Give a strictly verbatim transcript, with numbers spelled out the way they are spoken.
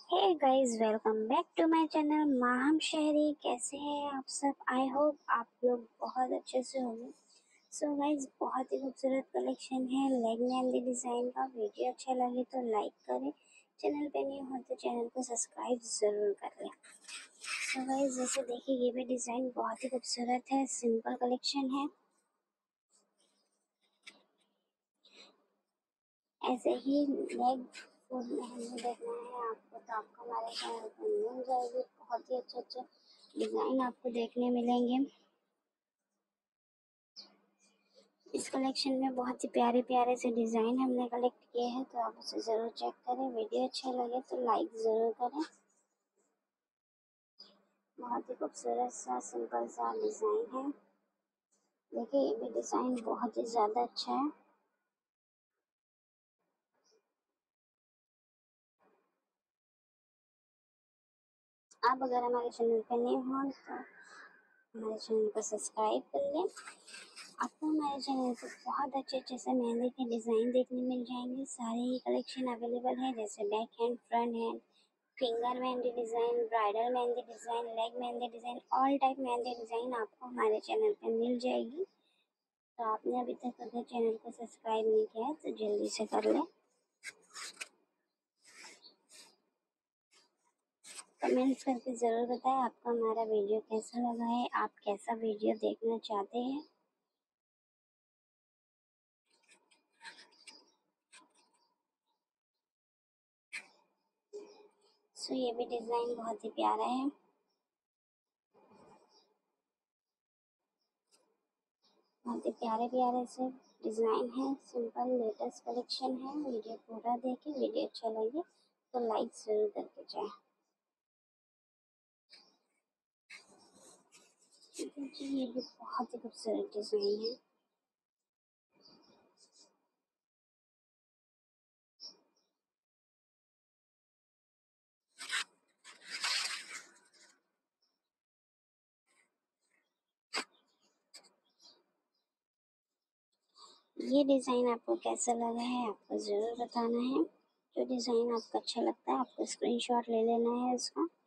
Hey guys, welcome back to my channel Maham Shahri. कैसे हैं आप सब? आई होप आप लोग बहुत अच्छे से होंगे। सो गाइस, बहुत ही खूबसूरत कलेक्शन है लेग मेहंदी डिज़ाइन का। वीडियो अच्छा लगे तो लाइक करें, चैनल पे नहीं हो तो चैनल को सब्सक्राइब ज़रूर कर लें। सो गाइस, जैसे देखिए ये भी डिज़ाइन बहुत ही खूबसूरत है, सिंपल कलेक्शन है। ऐसे ही लेग फूड मेहंदी देखना है आपको तो आपको हमारे चैनल पर मिल जाएगी। बहुत ही अच्छे अच्छे डिज़ाइन आपको देखने मिलेंगे। इस कलेक्शन में बहुत ही प्यारे प्यारे से डिज़ाइन हमने कलेक्ट किए हैं, तो आप उसे ज़रूर चेक करें। वीडियो अच्छा लगे तो लाइक ज़रूर करें। बहुत ही खूबसूरत सा सिंपल सा डिज़ाइन है। देखिए ये भी डिज़ाइन बहुत ही ज़्यादा अच्छा है। आप अगर हमारे चैनल पर नए हों तो हमारे चैनल को सब्सक्राइब कर लें। आपको हमारे चैनल पर बहुत अच्छे अच्छे से मेहंदी के डिज़ाइन देखने मिल जाएंगे। सारे ही कलेक्शन अवेलेबल है, जैसे back hand, front hand, finger mehndi design, bridal mehndi design, leg mehndi design, all type mehndi design आपको हमारे चैनल पे मिल जाएगी। तो आपने अभी तक अगर चैनल को सब्सक्राइब नहीं किया है तो जल्दी से कर लें। कमेंट्स करके ज़रूर बताएं आपको हमारा वीडियो कैसा लगा है, आप कैसा वीडियो देखना चाहते हैं। सो ये भी डिज़ाइन बहुत ही प्यारा है। बहुत ही प्यारे प्यारे से डिज़ाइन है, सिंपल लेटेस्ट कलेक्शन है। वीडियो पूरा देखें, वीडियो अच्छा लगे तो लाइक ज़रूर करके जाएं। देखिए ये भी बहुत ही खूबसूरत डिज़ाइन है। ये डिज़ाइन आपको कैसा लगा है आपको ज़रूर बताना है। जो डिज़ाइन आपको अच्छा लगता है आपको स्क्रीनशॉट ले लेना है इसका।